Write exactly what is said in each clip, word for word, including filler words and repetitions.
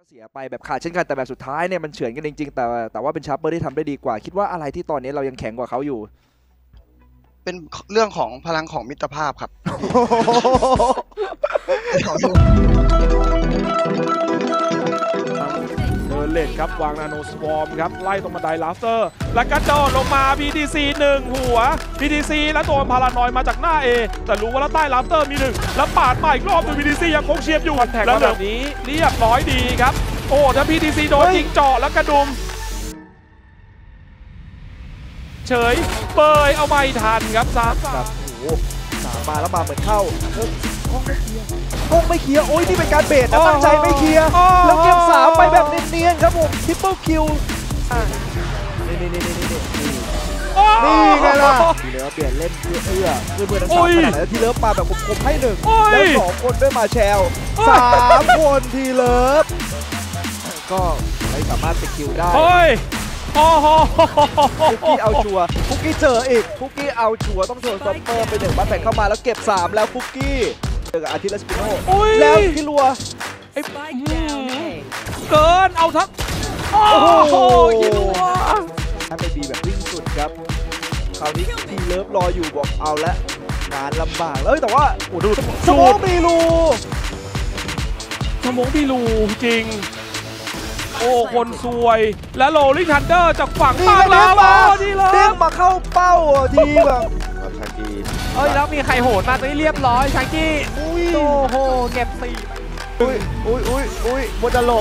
เสียไปแบบขาดเช่นกันแต่แบบสุดท้ายเนี่ยมันเฉือนกันจริงๆแต่แต่ว่าเป็นชาร์เปอร์ที่ทำได้ดีกว่าคิดว่าอะไรที่ตอนนี้เรายังแข็งกว่าเขาอยู่เป็นเรื่องของพลังของมิตรภาพครับเดินเล่นครับวางนาโนสวอมครับไล่ตรงบันไดลาฟเตอร์แล้วก็โดดลงมา พี ที ซี หนึ่งหัว พี ที ซี แล้วโดนพารานอยมาจากหน้า A แต่รู้ว่าแล้วใต้ลาฟเตอร์มีหนึ่งแล้วปาดมาอีกรอบหนึ่ง พี ที ซี ยังคงเชียบอยู่แล้วแบบนี้เรียบร้อยดีครับโอ้ถ้า พี ที ซี โดนยิงเจาะแล้วกระดุมเฉยเปยเอาไม่ทันครับสามครับโอ้โหสามมาแล้วมาเหมือนเข้าห้องไม่เคลียร์ห้องไม่เคลียร์โอ้ยนี่เป็นการเบรดนะตั้งใจไม่เคลียร์แล้วเก็บสามไปแบบเนียนๆครับผมทริปเปิลคิวนี่นี่นี่นี่นี่นี่ไงล่ะทีเลิฟเปลี่ยนเล่นเพื่อเอื้อเพื่อเพื่อทั้งสามขนาดแล้วทีเลิฟมาแบบคมๆให้หนึ่งแล้วสองคนด้วยมาแชลสามคนทีเลิฟก็ไม่สามารถติดคิวได้โอ้โหคุกกี้เอาชัวร์คุกกี้เจออีกคุกกี้เอาชัวร์ต้องโชว์ซัมเมอร์ไปหนึ่งบัตแตกเข้ามาแล้วเก็บสามแล้วคุกกี้เจอกับอาทิตย์และสปิโน่แล้วพี่ลัวไอ้เกินเอาทั้งโอ้โหยิงลัวถ้าไปบีแบบวิ่งสุดครับคราวนี้ทีเลิฟรออยู่บอกเอาละงานลำบากเลยแต่ว่าโอ้ดูสมองมีรูสมองมีรูจริงโอ้คนซวยและโรลลิ่งทันเดอร์จากฝั่งบ้านแล้วดีเลยเด้งมาเข้าเป้าทีแบบชากี้เอ้ยแล้วมีใครโหดมาตรงนี้เรียบร้อยชากี้โอ้โหเก็บสี่อุ้ยอุ้ยอุ้ยอุ้ยบนจะหลบ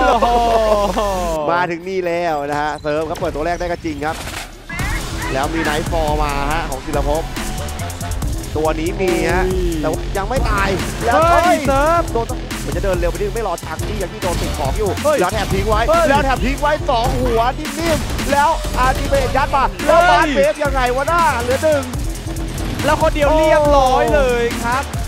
มาถึงนี่แล้วนะฮะเซิร์ฟครับเปิดตัวแรกได้ก็จริงครับแล้วมีไนท์ฟอร์มาฮะของศิลภพตัวนี้มีฮะแต่ยังไม่ตายแล้วเซิร์ฟโดนมันจะเดินเร็วไปนิดไม่รอชักที่ยังที่โดนติดของอยู่แล้วแถบทิ้งไว้แล้วแถบทิ้งไว้สองหัวนิ่มๆแล้วอาร์ดีเบยัดมาแล้วบาสเบสยังไงวะหน้าเหลือหนึ่งแล้วคนเดียวเรียบร้อยเลยครับ